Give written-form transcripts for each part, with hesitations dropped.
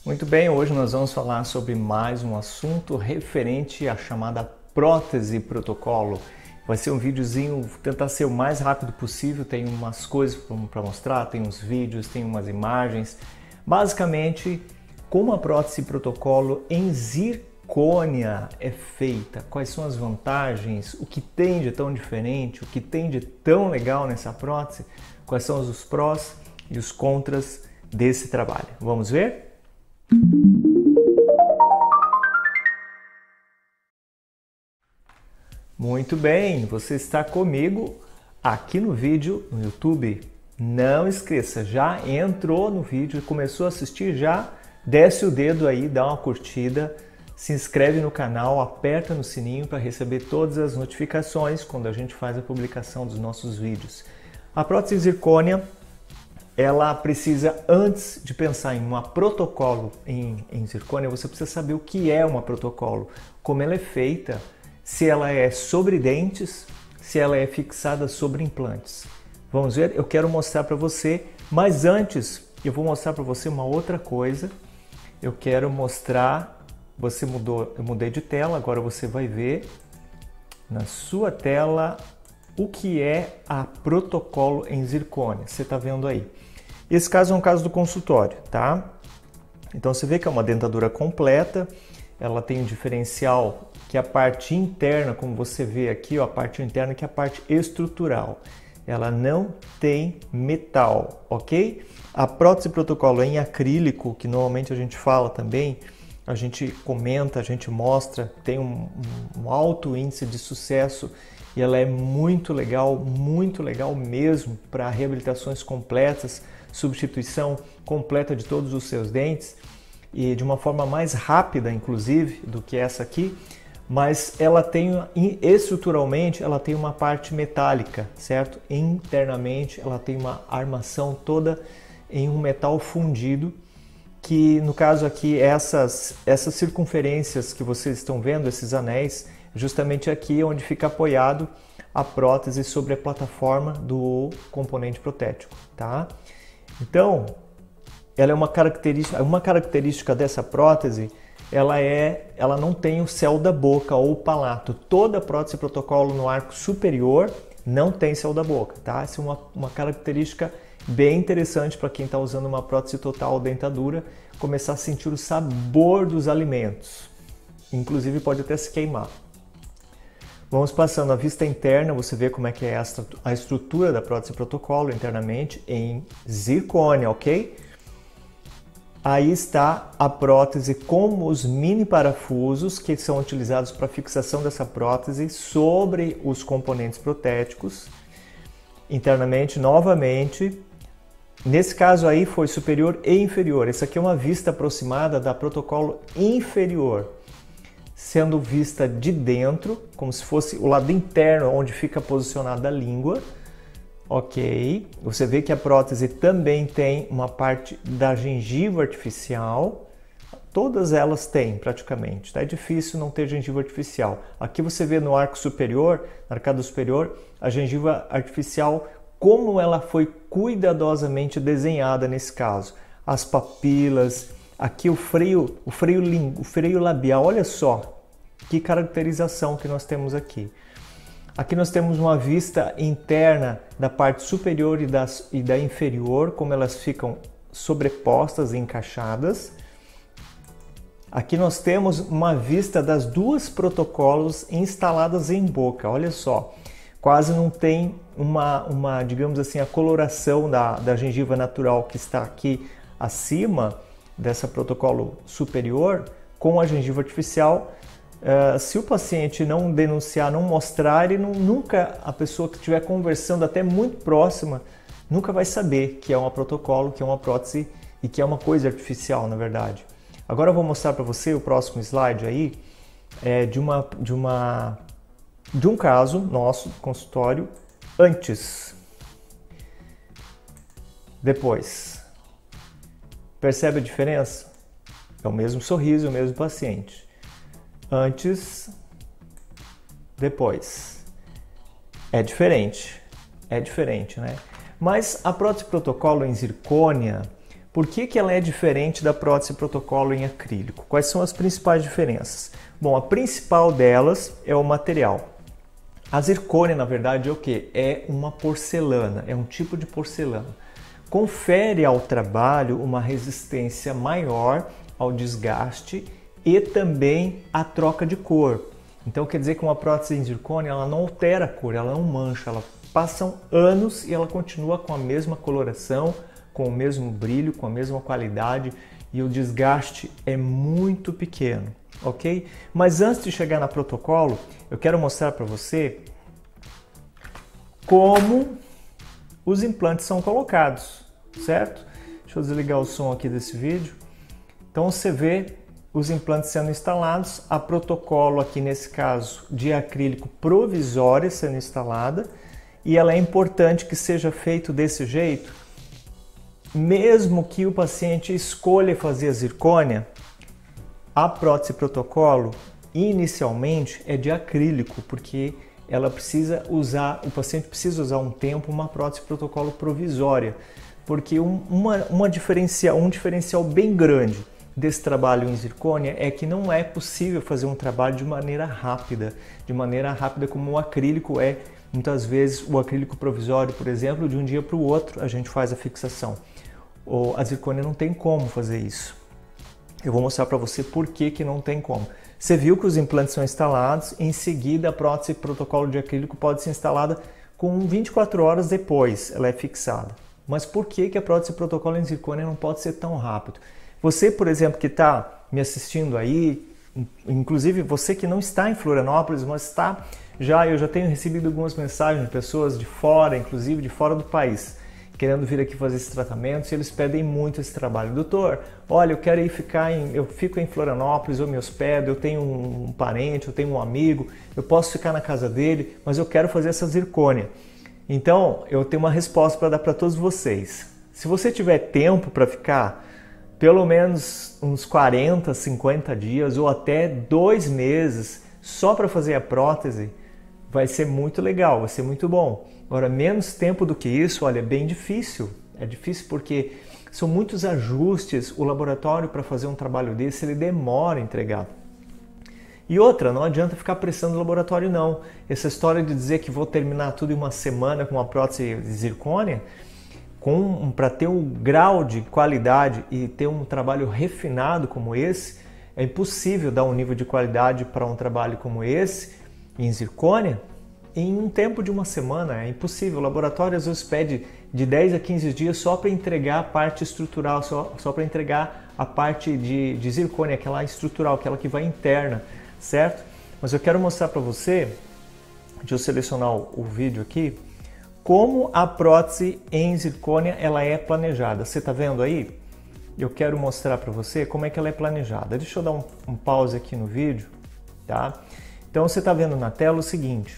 Muito bem, hoje nós vamos falar sobre mais um assunto referente à chamada prótese protocolo. Vai ser um videozinho, vou tentar ser o mais rápido possível, tem umas coisas para mostrar, tem uns vídeos, tem umas imagens. Basicamente, como a prótese protocolo em zircônia é feita, quais são as vantagens, o que tem de tão diferente, o que tem de tão legal nessa prótese, quais são os prós e os contras desse trabalho. Vamos ver? Muito bem, você está comigo aqui no vídeo no YouTube. Não esqueça, já entrou no vídeo, começou a assistir, já desce o dedo aí, dá uma curtida, se inscreve no canal, aperta no sininho para receber todas as notificações quando a gente faz a publicação dos nossos vídeos. A prótese zircônia, ela precisa, antes de pensar em uma protocolo em zircônia, você precisa saber o que é uma protocolo, como ela é feita, se ela é sobre dentes, se ela é fixada sobre implantes. Vamos ver? Eu quero mostrar para você, mas antes eu vou mostrar para você uma outra coisa. Eu quero mostrar, eu mudei de tela, agora você vai ver na sua tela o que é a protocolo em zircônia. Você está vendo aí. Esse caso é um caso do consultório, tá? Então você vê que é uma dentadura completa, ela tem um diferencial que é a parte interna, como você vê aqui, ó, a parte interna que é a parte estrutural. Ela não tem metal, ok? A prótese protocolo em acrílico, que normalmente a gente fala também, a gente comenta, a gente mostra, tem um alto índice de sucesso e ela é muito legal mesmo para reabilitações completas, substituição completa de todos os seus dentes e de uma forma mais rápida, inclusive, do que essa aqui. Mas ela tem, estruturalmente, ela tem uma parte metálica, certo? Internamente, ela tem uma armação toda em um metal fundido, que no caso aqui, essas circunferências que vocês estão vendo, esses anéis, justamente aqui onde fica apoiado a prótese sobre a plataforma do componente protético, tá? Então, ela é uma característica dessa prótese, ela não tem o céu da boca ou o palato. Toda prótese protocolo no arco superior não tem céu da boca, tá? Essa é uma característica bem interessante para quem está usando uma prótese total dentadura, começar a sentir o sabor dos alimentos. Inclusive pode até se queimar. Vamos passando a vista interna, você vê como é que é a estrutura da prótese protocolo internamente em zircônia, ok? Aí está a prótese com os mini parafusos que são utilizados para fixação dessa prótese sobre os componentes protéticos. Internamente, novamente, nesse caso aí foi superior e inferior. Essa aqui é uma vista aproximada da protocolo inferior, sendo vista de dentro, como se fosse o lado interno onde fica posicionada a língua. Ok, você vê que a prótese também tem uma parte da gengiva artificial, todas elas têm praticamente, tá? É difícil não ter gengiva artificial. Aqui você vê no arco superior, na arcada superior, a gengiva artificial, como ela foi cuidadosamente desenhada nesse caso. As papilas, aqui o freio labial, olha só que caracterização que nós temos aqui. Aqui nós temos uma vista interna da parte superior e da inferior, como elas ficam sobrepostas e encaixadas. Aqui nós temos uma vista das duas protocolos instaladas em boca, olha só. Quase não tem digamos assim, a coloração da gengiva natural que está aqui acima dessa protocolo superior com a gengiva artificial. Se o paciente não denunciar, não mostrar, nunca, a pessoa que estiver conversando até muito próxima, nunca vai saber que é uma protocolo, que é uma prótese e que é uma coisa artificial, na verdade. Agora eu vou mostrar para você o próximo slide aí, de um caso nosso, consultório, antes, depois. Percebe a diferença? É o mesmo sorriso, o mesmo paciente. Antes, depois. É diferente, né? Mas a prótese protocolo em zircônia, Por que ela é diferente da prótese protocolo em acrílico? Quais são as principais diferenças? Bom, a principal delas é o material. A zircônia, na verdade, é o que? É uma porcelana, é um tipo de porcelana. Confere ao trabalho uma resistência maior ao desgaste e também à troca de cor. Então quer dizer que uma prótese em zircônia ela não altera a cor, ela não mancha, ela passam anos e ela continua com a mesma coloração, com o mesmo brilho, com a mesma qualidade e o desgaste é muito pequeno, ok? Mas antes de chegar na protocolo, eu quero mostrar para você como os implantes são colocados, certo? Deixa eu desligar o som aqui desse vídeo. Então você vê os implantes sendo instalados, a protocolo aqui nesse caso de acrílico provisória sendo instalada e ela é importante que seja feito desse jeito, mesmo que o paciente escolha fazer a zircônia, a prótese protocolo inicialmente é de acrílico, porque ela precisa usar, o paciente precisa usar um tempo uma prótese protocolo provisória, porque um diferencial bem grande desse trabalho em zircônia é que não é possível fazer um trabalho de maneira rápida como o acrílico é. Muitas vezes o acrílico provisório, por exemplo, de um dia para o outro a gente faz a fixação. A zircônia não tem como fazer isso. Eu vou mostrar para você por que não tem como. Você viu que os implantes são instalados, em seguida a prótese protocolo de acrílico pode ser instalada com 24 horas depois, ela é fixada. Mas por que a prótese protocolo em zircônia não pode ser tão rápido? Você, por exemplo, que está me assistindo aí, inclusive você que não está em Florianópolis, mas está eu já tenho recebido algumas mensagens de pessoas de fora, inclusive de fora do país, querendo vir aqui fazer esse tratamento, e eles pedem muito esse trabalho. Doutor, olha, eu quero eu fico em Florianópolis, eu me hospedo, eu tenho um parente, eu tenho um amigo, eu posso ficar na casa dele, mas eu quero fazer essa zircônia. Então, eu tenho uma resposta para dar para todos vocês. Se você tiver tempo para ficar pelo menos uns 40, 50 dias ou até 2 meses só para fazer a prótese, vai ser muito legal, vai ser muito bom. Agora, menos tempo do que isso, olha, é bem difícil. É difícil porque são muitos ajustes, o laboratório para fazer um trabalho desse, ele demora a entregar. E outra, não adianta ficar pressionando o laboratório não. Essa história de dizer que vou terminar tudo em uma semana com uma prótese de zircônia, para ter um grau de qualidade e ter um trabalho refinado como esse, é impossível dar um nível de qualidade para um trabalho como esse, em zircônia, em um tempo de uma semana. É impossível. O laboratório às vezes pede de 10 a 15 dias só para entregar a parte estrutural, só para entregar a parte de zircônia, aquela estrutural, aquela que vai interna, certo? Mas eu quero mostrar para você, deixa eu selecionar o vídeo aqui, como a prótese em zircônia ela é planejada. Você está vendo aí? Eu quero mostrar para você como é que ela é planejada. Deixa eu dar um pause aqui no vídeo, tá? Então você está vendo na tela o seguinte,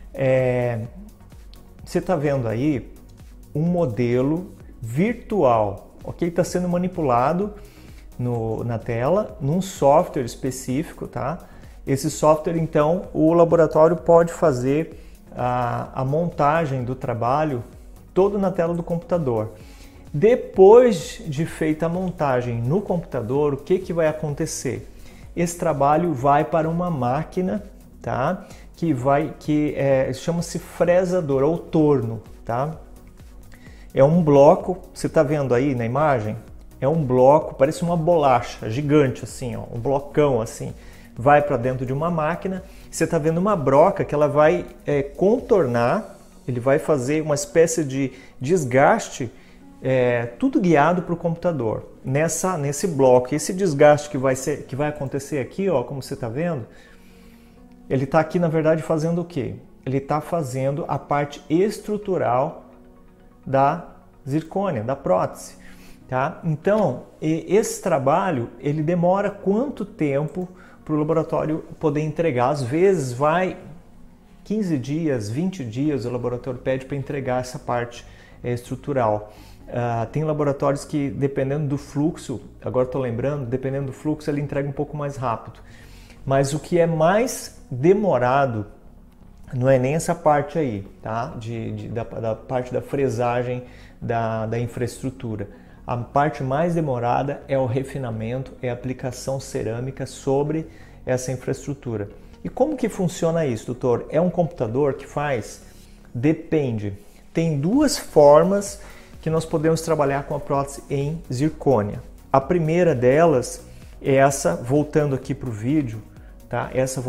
você está vendo aí um modelo virtual, ok? Está sendo manipulado na tela, num software específico, tá? Esse software, então, o laboratório pode fazer a montagem do trabalho todo na tela do computador. Depois de feita a montagem no computador, o que vai acontecer? Esse trabalho vai para uma máquina, tá? Que chama-se fresador ou torno, tá? É um bloco, você está vendo aí na imagem? É um bloco, parece uma bolacha gigante assim, ó, um blocão assim. Vai para dentro de uma máquina, você está vendo uma broca que ela vai contornar, ele vai fazer uma espécie de desgaste, tudo guiado para o computador, nesse bloco. Esse desgaste que vai acontecer aqui, ó, como você está vendo, ele está aqui na verdade fazendo o quê? Ele está fazendo a parte estrutural da zircônia, da prótese. Tá? Então, esse trabalho, ele demora quanto tempo para o laboratório poder entregar? Às vezes vai 15 dias, 20 dias, o laboratório pede para entregar essa parte estrutural. Tem laboratórios que, dependendo do fluxo, agora estou lembrando, dependendo do fluxo, ele entrega um pouco mais rápido. Mas o que é mais demorado não é nem essa parte aí, tá? Da parte da fresagem da infraestrutura. A parte mais demorada é o refinamento, é a aplicação cerâmica sobre essa infraestrutura. E como que funciona isso, doutor? É um computador que faz? Depende. Tem duas formas que nós podemos trabalhar com a prótese em zircônia. A primeira delas é essa, voltando aqui para o vídeo, tá?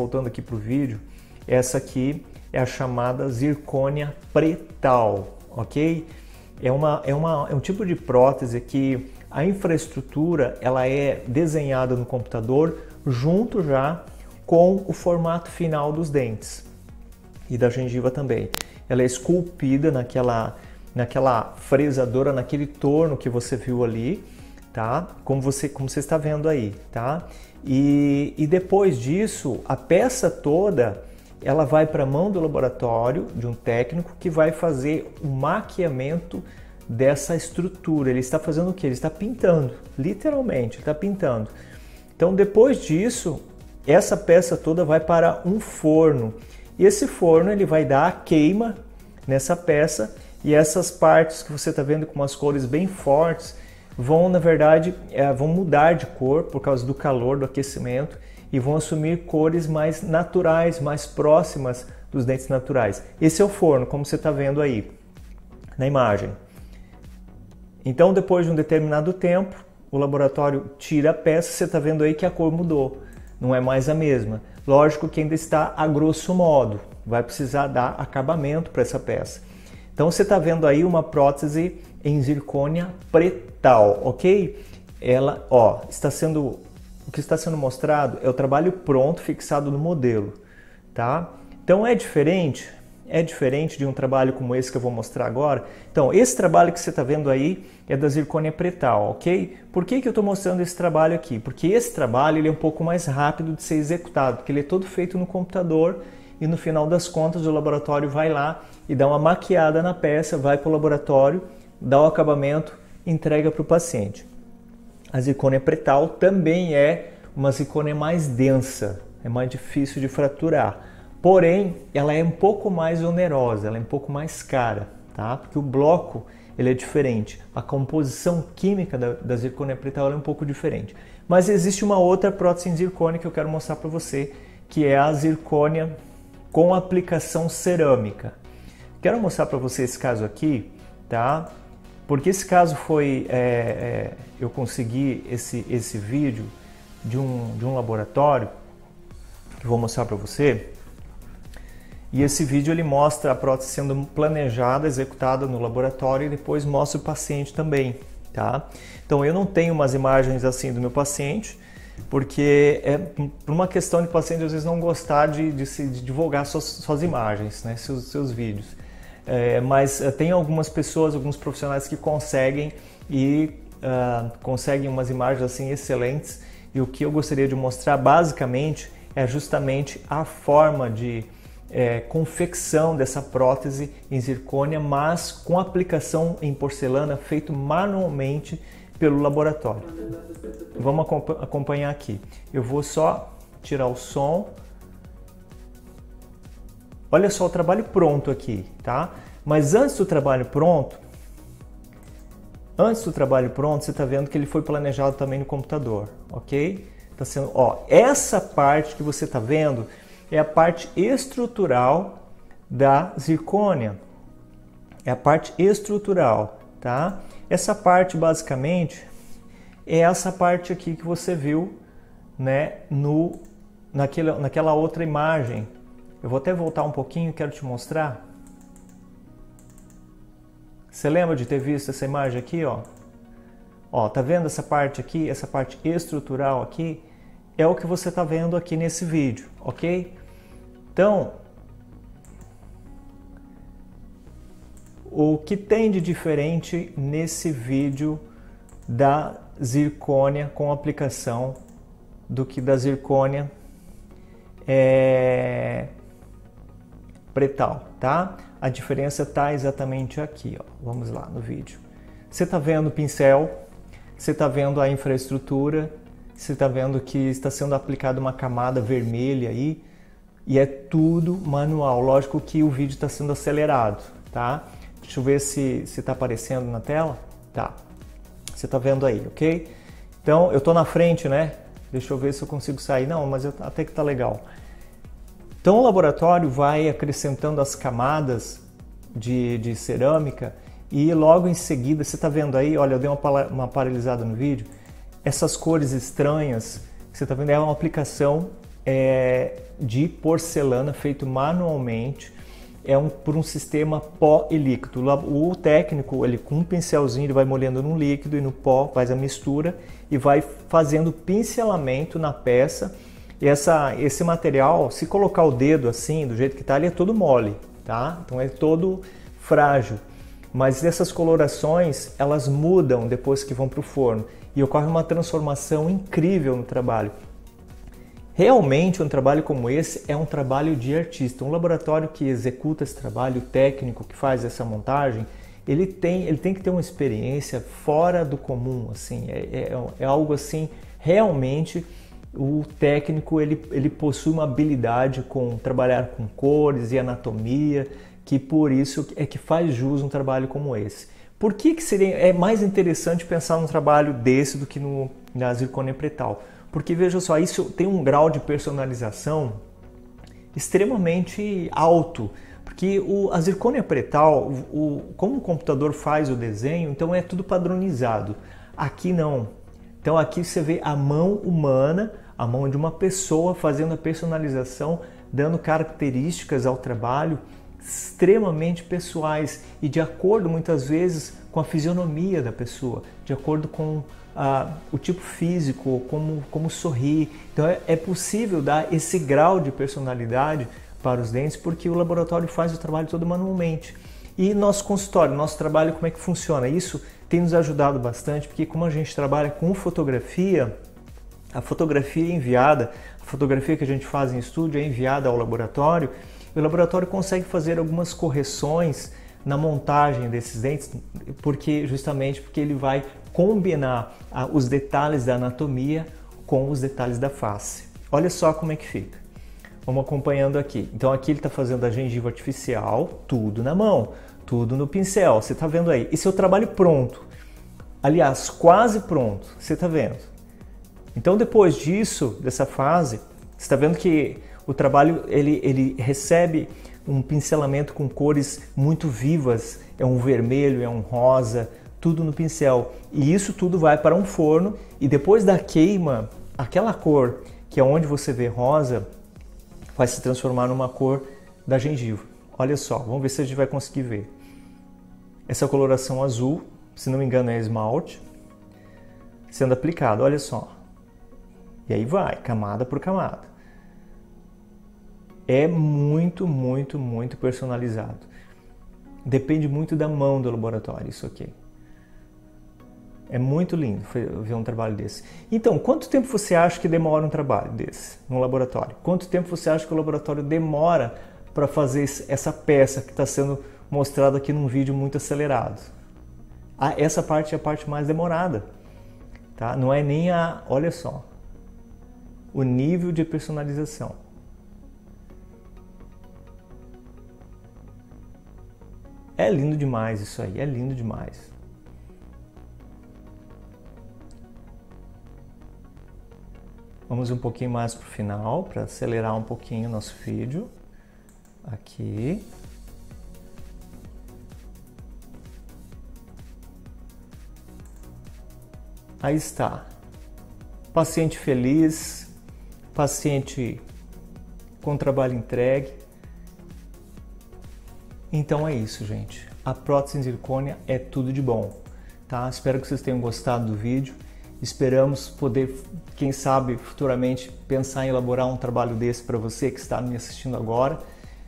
Essa aqui é a chamada zircônia pretal, ok? É um tipo de prótese que a infraestrutura ela é desenhada no computador junto já com o formato final dos dentes e da gengiva também. Ela é esculpida naquela fresadora, naquele torno que você viu ali, tá? Como você está vendo aí, tá? E depois disso, a peça toda ela vai para a mão do laboratório de um técnico que vai fazer o maquiamento dessa estrutura. Ele está fazendo o que? Ele está pintando, literalmente, ele está pintando. Então, depois disso, essa peça toda vai para um forno. E esse forno ele vai dar a queima nessa peça e essas partes que você está vendo com umas cores bem fortes vão, na verdade, vão mudar de cor por causa do calor, do aquecimento, e vão assumir cores mais naturais, mais próximas dos dentes naturais. Esse é o forno, como você está vendo aí na imagem. Então, depois de um determinado tempo, o laboratório tira a peça, você está vendo aí que a cor mudou, não é mais a mesma. Lógico que ainda está a grosso modo, vai precisar dar acabamento para essa peça. Então, você está vendo aí uma prótese em zircônia pretal, ok? Ela, ó, o que está sendo mostrado é o trabalho pronto, fixado no modelo, tá? Então é diferente de um trabalho como esse que eu vou mostrar agora. Então esse trabalho que você está vendo aí é da zircônia pretal, ok? Por que eu estou mostrando esse trabalho aqui? Porque esse trabalho ele é um pouco mais rápido de ser executado, porque ele é todo feito no computador e no final das contas o laboratório vai lá e dá uma maquiada na peça, vai para o laboratório, dá o acabamento, entrega para o paciente. A zircônia pretal também é uma zircônia mais densa, é mais difícil de fraturar. Porém, ela é um pouco mais onerosa, ela é um pouco mais cara, tá? Porque o bloco ele é diferente. A composição química da zircônia pretal é um pouco diferente. Mas existe uma outra prótese em zircônia que eu quero mostrar para você, que é a zircônia com aplicação cerâmica. Quero mostrar para você esse caso aqui, tá? Porque esse caso foi, eu consegui esse vídeo de um laboratório, que vou mostrar para você, e esse vídeo ele mostra a prótese sendo planejada, executada no laboratório e depois mostra o paciente também, tá? Então eu não tenho umas imagens assim do meu paciente, porque é por uma questão de paciente às vezes não gostar de divulgar suas imagens, né, seus vídeos. Mas tem algumas pessoas, alguns profissionais que conseguem conseguem umas imagens assim excelentes, e o que eu gostaria de mostrar basicamente é justamente a forma de confecção dessa prótese em zircônia, mas com aplicação em porcelana feito manualmente pelo laboratório. Vamos acompanhar aqui. Eu vou só tirar o som. Olha só o trabalho pronto aqui, tá? Mas antes do trabalho pronto, você está vendo que ele foi planejado também no computador, ok? Tá sendo, ó, essa parte que você está vendo é a parte estrutural da zircônia. É a parte estrutural, tá? Essa parte basicamente é essa parte aqui que você viu, né, naquela outra imagem. Eu vou até voltar um pouquinho e quero te mostrar. Você lembra de ter visto essa imagem aqui, ó? Ó, tá vendo essa parte aqui, essa parte estrutural aqui? É o que você tá vendo aqui nesse vídeo, ok? Então, o que tem de diferente nesse vídeo da zircônia com aplicação do que da zircônia pretal, tá? A diferença está exatamente aqui, ó. Vamos lá no vídeo. Você está vendo o pincel, você está vendo a infraestrutura, você está vendo que está sendo aplicada uma camada vermelha aí, e é tudo manual. Lógico que o vídeo está sendo acelerado, tá? Deixa eu ver se está aparecendo na tela. Tá. Você está vendo aí, ok? Então, eu estou na frente, né? Deixa eu ver se eu consigo sair. Não, mas até que tá legal. Então, o laboratório vai acrescentando as camadas de cerâmica e logo em seguida, você está vendo aí, olha, eu dei uma paralisada no vídeo, essas cores estranhas que você está vendo é uma aplicação de porcelana feito manualmente, por um sistema pó e líquido. O técnico, ele com um pincelzinho, ele vai molhando no líquido e no pó, faz a mistura e vai fazendo pincelamento na peça. E esse material, se colocar o dedo assim, do jeito que está, ele é todo mole, tá? Então é todo frágil. Mas essas colorações, elas mudam depois que vão para o forno e ocorre uma transformação incrível no trabalho. Realmente, um trabalho como esse é um trabalho de artista. Um laboratório que executa esse trabalho, o técnico que faz essa montagem, ele tem que ter uma experiência fora do comum, assim, é algo assim, realmente o técnico ele possui uma habilidade com trabalhar com cores e anatomia, que por isso é que faz jus um trabalho como esse. Por que é mais interessante pensar num trabalho desse do que na zircônia pretal? Porque veja só, isso tem um grau de personalização extremamente alto. Porque a zircônia pretal, como o computador faz o desenho, então é tudo padronizado. Aqui não. Então aqui você vê a mão humana, a mão de uma pessoa fazendo a personalização, dando características ao trabalho extremamente pessoais e de acordo muitas vezes com a fisionomia da pessoa, de acordo com o tipo físico, como sorrir. Então é possível dar esse grau de personalidade para os dentes porque o laboratório faz o trabalho todo manualmente. E nosso consultório, nosso trabalho, como é que funciona? Isso tem nos ajudado bastante porque como a gente trabalha com fotografia, a fotografia é enviada, a fotografia que a gente faz em estúdio é enviada ao laboratório e o laboratório consegue fazer algumas correções na montagem desses dentes, justamente porque ele vai combinar os detalhes da anatomia com os detalhes da face. Olha só como é que fica. Vamos acompanhando aqui. Então aqui ele está fazendo a gengiva artificial, tudo na mão, tudo no pincel. Você está vendo aí. Esse é o trabalho pronto. Aliás, quase pronto. Você está vendo. Então depois disso, dessa fase, você está vendo que o trabalho ele recebe um pincelamento com cores muito vivas. É um vermelho, é um rosa, tudo no pincel. E isso tudo vai para um forno e depois da queima, aquela cor que é onde você vê rosa, vai se transformar numa cor da gengiva. Olha só, vamos ver se a gente vai conseguir ver. Essa coloração azul, se não me engano é esmalte, sendo aplicado, olha só. E aí vai, camada por camada. É muito, muito, muito personalizado. Depende muito da mão do laboratório, isso aqui. É muito lindo ver um trabalho desse. Então, quanto tempo você acha que demora um trabalho desse no laboratório? Quanto tempo você acha que o laboratório demora para fazer essa peça que está sendo mostrada aqui num vídeo muito acelerado? Essa parte é a parte mais demorada, tá? Não é nem olha só, o nível de personalização. É lindo demais isso aí, é lindo demais. Vamos um pouquinho mais para o final, para acelerar um pouquinho o nosso vídeo. Aqui. Aí está. Paciente feliz, paciente com trabalho entregue. Então é isso, gente. A prótese em zircônia é tudo de bom, tá? Espero que vocês tenham gostado do vídeo. Esperamos poder, quem sabe, futuramente pensar em elaborar um trabalho desse para você que está me assistindo agora.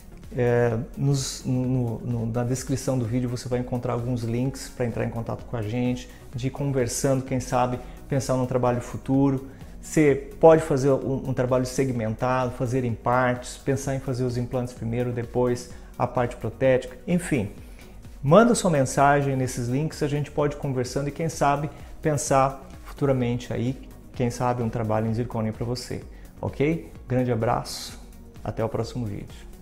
Na descrição do vídeo você vai encontrar alguns links para entrar em contato com a gente, de ir conversando, quem sabe, pensar num trabalho futuro. Você pode fazer um trabalho segmentado, fazer em partes, pensar em fazer os implantes primeiro, depois a parte protética, enfim. Manda sua mensagem nesses links, a gente pode ir conversando e quem sabe pensar futuramente aí, quem sabe um trabalho em zircônia para você, ok? Grande abraço, até o próximo vídeo.